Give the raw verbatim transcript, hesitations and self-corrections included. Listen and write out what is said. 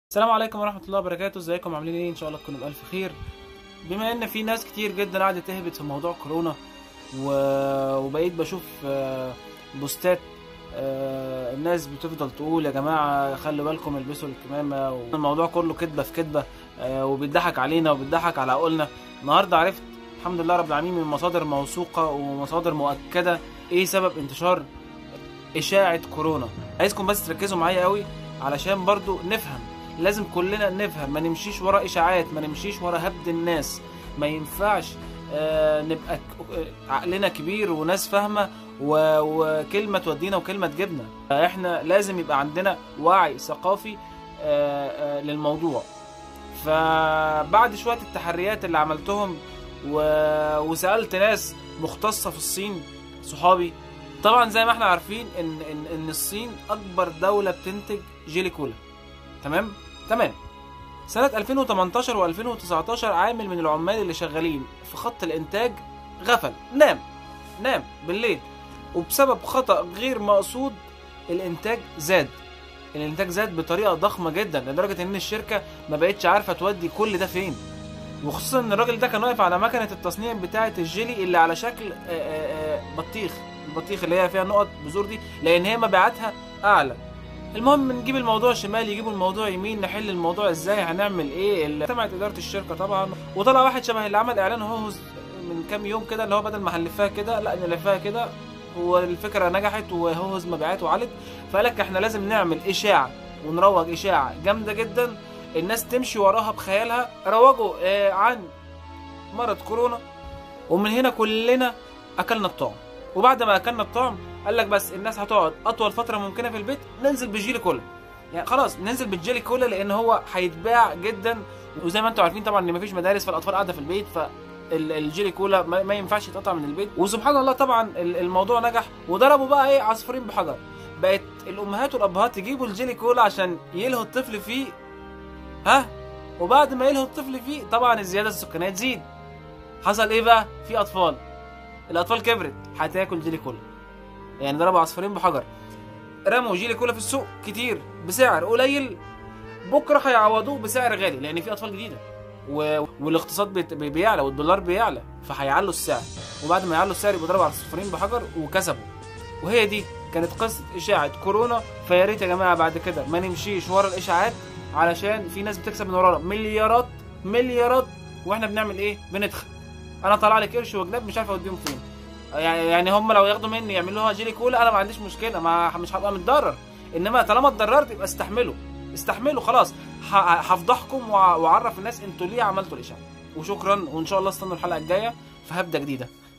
السلام عليكم ورحمة الله وبركاته. ازيكم عاملين ايه؟ ان شاء الله تكونوا بألف خير. بما ان في ناس كتير جدا قاعدة تهبط في موضوع كورونا و... وبقيت بشوف آه، بوستات آه، الناس بتفضل تقول يا جماعة خلوا بالكم البسوا الكمامة، والموضوع كله كدبة في كدبة آه، وبيضحك علينا وبيضحك على عقولنا. النهاردة عرفت الحمد لله رب العالمين من مصادر موثوقة ومصادر مؤكدة ايه سبب انتشار اشاعة كورونا. عايزكم بس تركزوا معايا قوي علشان برضو نفهم. لازم كلنا نفهم، ما نمشيش ورا اشاعات، ما نمشيش ورا هبد الناس. ما ينفعش آه نبقى عقلنا كبير وناس فاهمه وكلمه تودينا وكلمه تجيبنا. احنا لازم يبقى عندنا وعي ثقافي آه آه للموضوع. فبعد شويه التحريات اللي عملتهم وسالت ناس مختصه في الصين صحابي، طبعا زي ما احنا عارفين ان ان ان الصين اكبر دوله بتنتج جيلي كولا. تمام تمام سنة ألفين وتمنتاشر وألفين وتسعتاشر عامل من العمال اللي شغالين في خط الانتاج غفل، نام نام بالليل، وبسبب خطأ غير مقصود الانتاج زاد. الانتاج زاد بطريقة ضخمة جدا لدرجة ان الشركة ما بقتش عارفة تودي كل ده فين. وخصوصا ان الراجل ده كان واقف على مكنة التصنيع بتاعة الجيلي اللي على شكل بطيخ، البطيخ اللي هي فيها نقط بذور دي، لان هي مبيعاتها اعلى. المهم نجيب الموضوع شمال يجيبوا الموضوع يمين، نحل الموضوع ازاي، هنعمل ايه. اجتمعت اداره الشركه طبعا، وطلع واحد شبه اللي عمل اعلان هوهوز من كام يوم كده، اللي هو بدل ما هنلفها كده لا نلفها كده، والفكره نجحت وهوهوز مبيعاته وعلت. فقال لك احنا لازم نعمل اشاعه ونروج اشاعه جامده جدا الناس تمشي وراها بخيالها. روجوا آه عن مرض كورونا، ومن هنا كلنا اكلنا الطعم. وبعد ما اكلنا الطعم قال لك بس الناس هتقعد اطول فتره ممكنه في البيت، ننزل بالجيلي كولا. يعني خلاص ننزل بالجيلي كولا لان هو هيتباع جدا. وزي ما انتم عارفين طبعا ان مفيش مدارس، فالاطفال قاعده في البيت، فالجيلي كولا ما ينفعش يتقطع من البيت. وسبحان الله طبعا الموضوع نجح، وضربوا بقى ايه عصفورين بحجر. بقت الامهات والابهات يجيبوا الجيلي كولا عشان يلهوا الطفل فيه، ها، وبعد ما يلهوا الطفل فيه طبعا الزياده السكانيه تزيد. حصل ايه بقى؟ في اطفال، الاطفال كبرت هتاكل جيلي كولا. يعني ضربوا عصفورين بحجر، رموا جيلي كولا في السوق كتير بسعر قليل، بكره هيعوضوه بسعر غالي لان في اطفال جديده و... والاقتصاد بيت... بيعلى والدولار بيعلى، فهيعلوا السعر. وبعد ما يعلوا السعر يبقوا ضربوا عصفورين بحجر وكسبوا. وهي دي كانت قصه اشاعه كورونا. فيا ريت يا جماعه بعد كده ما نمشيش ورا الاشاعات، علشان في ناس بتكسب من ورانا مليارات مليارات، واحنا بنعمل ايه؟ بندخل. انا طلع لي قرش وجناب مش عارف اوديهم فين. يعني هم لو ياخدوا مني يعملوها جيلي كولا انا ما عنديش مشكله، ما مش هبقى متضرر. انما طالما اتضررت يبقى استحملوا استحملوا خلاص. هفضحكم واعرف الناس انتوا ليه عملتوا الاشاعه. وشكرا، وان شاء الله استنوا الحلقه الجايه في هبده جديده.